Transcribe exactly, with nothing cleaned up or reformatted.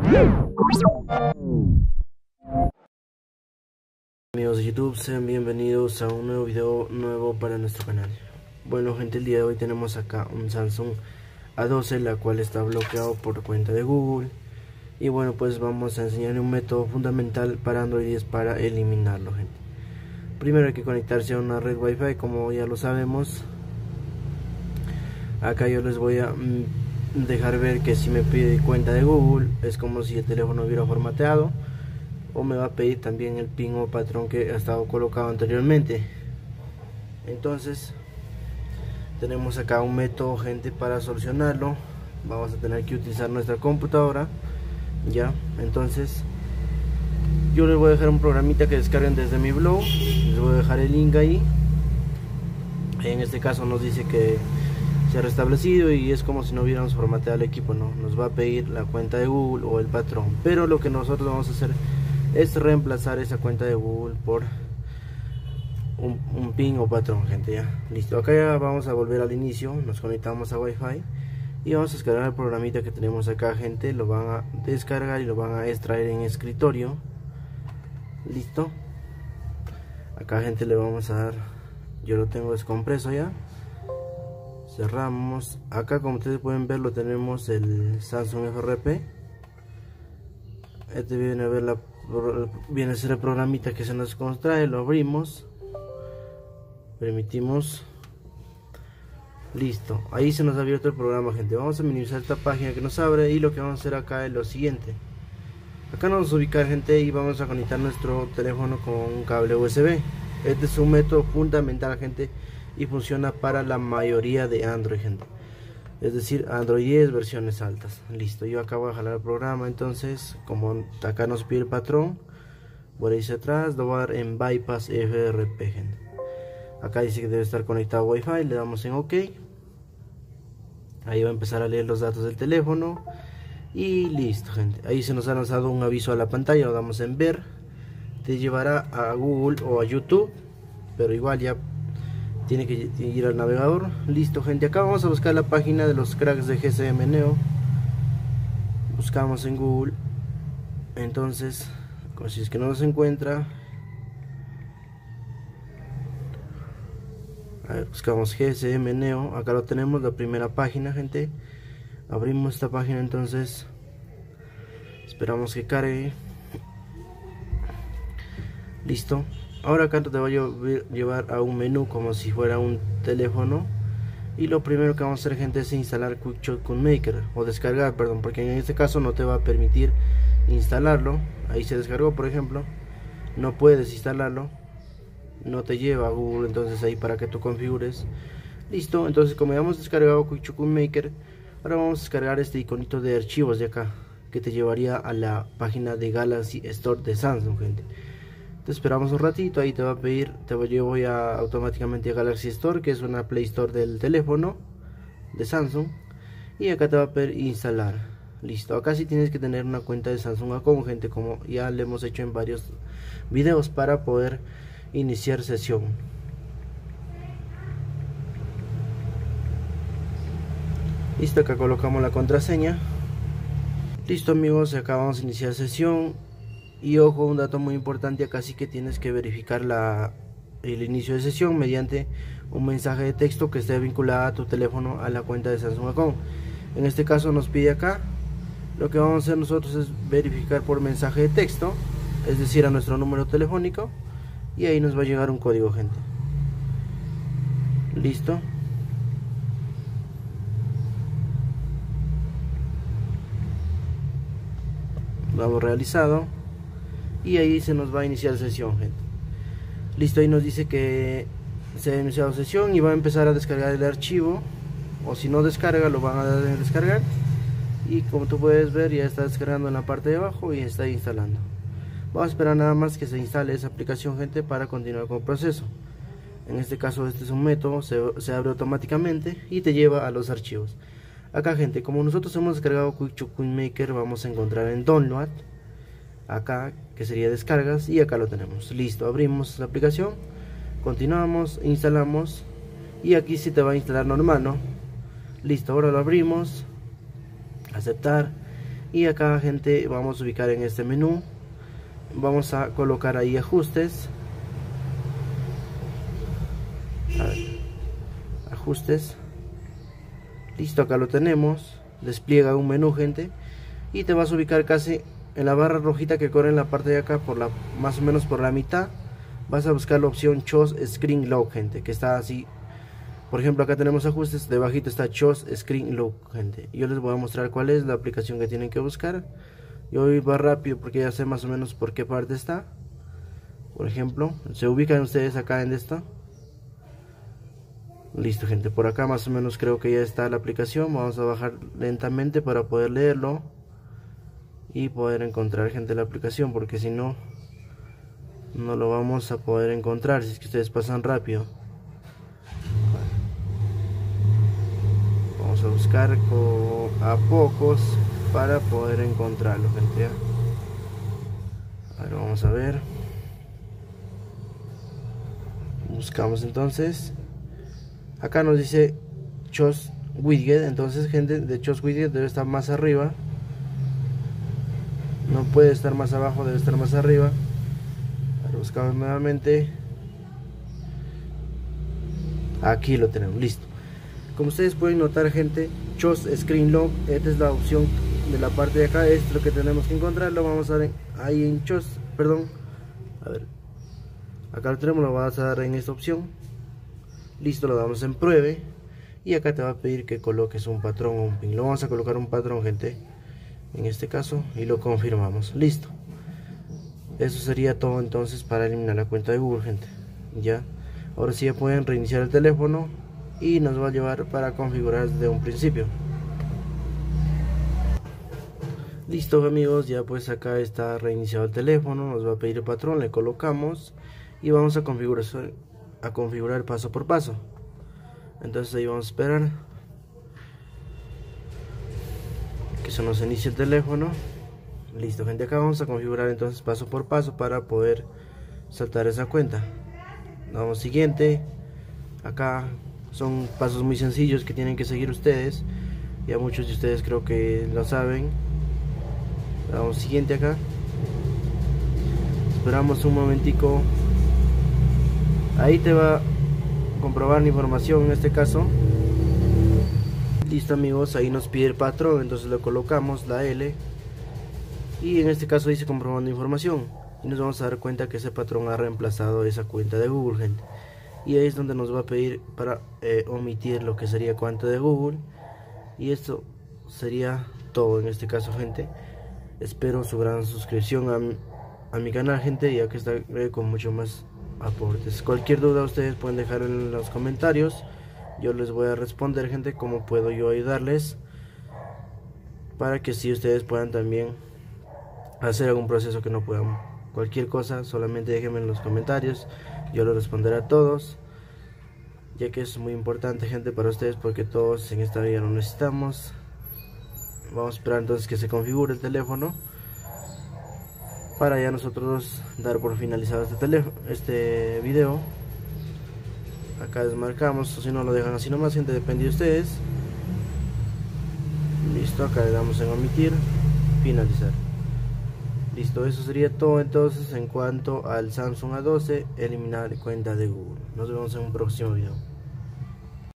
Amigos de YouTube, sean bienvenidos a un nuevo video nuevo para nuestro canal. Bueno gente, el día de hoy tenemos acá un Samsung A doce, la cual está bloqueado por cuenta de Google. Y bueno, pues vamos a enseñarle un método fundamental para Android diez para eliminarlo, gente. Primero hay que conectarse a una red Wi-Fi, como ya lo sabemos. Acá yo les voy a mm, dejar ver que si me pide cuenta de Google es como si el teléfono hubiera formateado, o me va a pedir también el pin o patrón que ha estado colocado anteriormente. Entonces tenemos acá un método, gente, para solucionarlo. Vamos a tener que utilizar nuestra computadora, ya. Entonces yo les voy a dejar un programita que descarguen desde mi blog, les voy a dejar el link ahí. En este caso nos dice que se ha restablecido y es como si no hubiéramos formateado el equipo, no nos va a pedir la cuenta de Google o el patrón, pero lo que nosotros vamos a hacer es reemplazar esa cuenta de Google por un, un pin o patrón, gente. Ya listo, acá ya vamos a volver al inicio, nos conectamos a Wi-Fi y vamos a descargar el programita que tenemos acá, gente. Lo van a descargar y lo van a extraer en escritorio. Listo, acá, gente, le vamos a dar, yo lo tengo descompreso ya. Cerramos. Acá, como ustedes pueden ver, lo tenemos el Samsung F R P. Este viene a ver la viene a ser el programita que se nos contrae. Lo abrimos, permitimos, listo, ahí se nos ha abierto el programa, gente. Vamos a minimizar esta página que nos abre y lo que vamos a hacer acá es lo siguiente. Acá nos vamos a ubicar, gente, y vamos a conectar nuestro teléfono con un cable U S B. Este es un método fundamental, gente, y funciona para la mayoría de Android, gente, es decir, Android diez versiones altas. Listo, yo acá voy a jalar el programa. Entonces, como acá nos pide el patrón, voy a irse atrás, lo voy a dar en bypass F R P, gente. Acá dice que debe estar conectado a Wi-Fi, le damos en OK. Ahí va a empezar a leer los datos del teléfono y listo, gente. Ahí se nos ha lanzado un aviso a la pantalla, lo damos en ver, te llevará a Google o a YouTube, pero igual ya tiene que ir al navegador. Listo, gente, acá vamos a buscar la página de los cracks de G C M Neo. Buscamos en Google. Entonces, si es que no nos encuentra, a ver, buscamos G C M Neo. Acá lo tenemos, la primera página, gente. Abrimos esta página, entonces esperamos que cargue. Listo. Ahora acá te va a llevar a un menú como si fuera un teléfono, y lo primero que vamos a hacer, gente, es instalar Quick Shotgun Maker, o descargar, perdón, porque en este caso no te va a permitir instalarlo. Ahí se descargó, por ejemplo, no puedes instalarlo, no te lleva a Google, entonces ahí para que tú configures. Listo, entonces como ya hemos descargado Quick Shotgun Maker, ahora vamos a descargar este iconito de archivos de acá, que te llevaría a la página de Galaxy Store de Samsung, gente. Te esperamos un ratito, ahí te va a pedir, te llevo ya automáticamente a Galaxy Store, que es una Play Store del teléfono de Samsung, y acá te va a pedir instalar. Listo, acá sí tienes que tener una cuenta de Samsung Account, gente, como ya le hemos hecho en varios videos, para poder iniciar sesión. Listo, acá colocamos la contraseña. Listo, amigos, acá vamos a iniciar sesión. Y ojo, un dato muy importante, acá sí que tienes que verificar la, el inicio de sesión mediante un mensaje de texto que esté vinculado a tu teléfono a la cuenta de Samsung Account. En este caso nos pide acá, lo que vamos a hacer nosotros es verificar por mensaje de texto, es decir, a nuestro número telefónico, y ahí nos va a llegar un código, gente. Listo. Vamos realizado. Y ahí se nos va a iniciar sesión, gente. Listo, ahí nos dice que se ha iniciado sesión y va a empezar a descargar el archivo, o si no descarga lo van a dar en descargar, y como tú puedes ver ya está descargando en la parte de abajo y está instalando. Vamos a esperar nada más que se instale esa aplicación, gente, para continuar con el proceso. En este caso este es un método, se, se abre automáticamente y te lleva a los archivos. Acá, gente, como nosotros hemos descargado Quick Shotgun Maker, vamos a encontrar en Download, acá, que sería descargas, y acá lo tenemos. Listo, abrimos la aplicación, continuamos, instalamos, y aquí sí te va a instalar normal, ¿no? Listo, ahora lo abrimos, aceptar, Y acá, gente, vamos a ubicar en este menú, vamos a colocar ahí ajustes. A ver, ajustes. Listo, acá lo tenemos. Despliega un menú, gente, y te vas a ubicar casi en la barra rojita que corre en la parte de acá, por la más o menos por la mitad. Vas a buscar la opción Choose Screen Lock, gente, que está así. Por ejemplo, acá tenemos ajustes, debajito está Choose Screen Lock, gente. Yo les voy a mostrar cuál es la aplicación que tienen que buscar. Yo voy más rápido porque ya sé más o menos por qué parte está. Por ejemplo, se ubican ustedes acá en esta. Listo, gente, por acá más o menos creo que ya está la aplicación. Vamos a bajar lentamente para poder leerlo y poder encontrar, gente, la aplicación, porque si no, no lo vamos a poder encontrar si es que ustedes pasan rápido. Vamos a buscar a pocos para poder encontrarlo, gente. Ahora vamos a ver. Buscamos entonces. Acá nos dice Choose Widget. Entonces, gente, de Choose Widget debe estar más arriba. No puede estar más abajo, debe estar más arriba. Ahora buscamos nuevamente. Aquí lo tenemos, listo. Como ustedes pueden notar, gente, Choose Screen Lock, esta es la opción de la parte de acá. Esto es lo que tenemos que encontrar. Lo vamos a dar en, ahí en Choose, perdón. A ver, acá lo tenemos, lo vas a dar en esta opción. Listo, lo damos en pruebe. Y acá te va a pedir que coloques un patrón o un pin. Lo vamos a colocar un patrón, gente, en este caso, y lo confirmamos. Listo. Eso sería todo entonces para eliminar la cuenta de Google, gente. Ya. Ahora sí ya pueden reiniciar el teléfono y nos va a llevar para configurar desde un principio. Listo, amigos, ya pues acá está reiniciado el teléfono. Nos va a pedir el patrón, le colocamos y vamos a configurar, a configurar paso por paso. Entonces ahí vamos a esperar que se nos inicie el teléfono. Listo, gente, acá vamos a configurar entonces paso por paso para poder saltar esa cuenta. Damos siguiente. Acá son pasos muy sencillos que tienen que seguir ustedes. Ya muchos de ustedes creo que lo saben. Damos siguiente acá. Esperamos un momentico. Ahí te va a comprobar la información en este caso. Listo, amigos, ahí nos pide el patrón, entonces le colocamos la L. Y en este caso dice comprobando información. Y nos vamos a dar cuenta que ese patrón ha reemplazado esa cuenta de Google, gente. Y ahí es donde nos va a pedir para eh, omitir lo que sería cuenta de Google. Y esto sería todo en este caso, gente. Espero su gran suscripción a mi, a mi canal, gente, ya que estaré con mucho más aportes. Cualquier duda ustedes pueden dejar en los comentarios. Yo les voy a responder, gente, cómo puedo yo ayudarles, para que si ustedes puedan también hacer algún proceso que no puedan. Cualquier cosa, solamente déjenme en los comentarios. Yo lo responderé a todos, ya que es muy importante, gente, para ustedes, porque todos en esta vida lo necesitamos. Vamos a esperar entonces que se configure el teléfono para ya nosotros dar por finalizado este teléfono, este video. Acá desmarcamos, o si no lo dejan así nomás, gente, depende de ustedes. Listo, acá le damos en omitir, finalizar. Listo, eso sería todo entonces en cuanto al Samsung A doce, eliminar cuenta de Google. Nos vemos en un próximo video.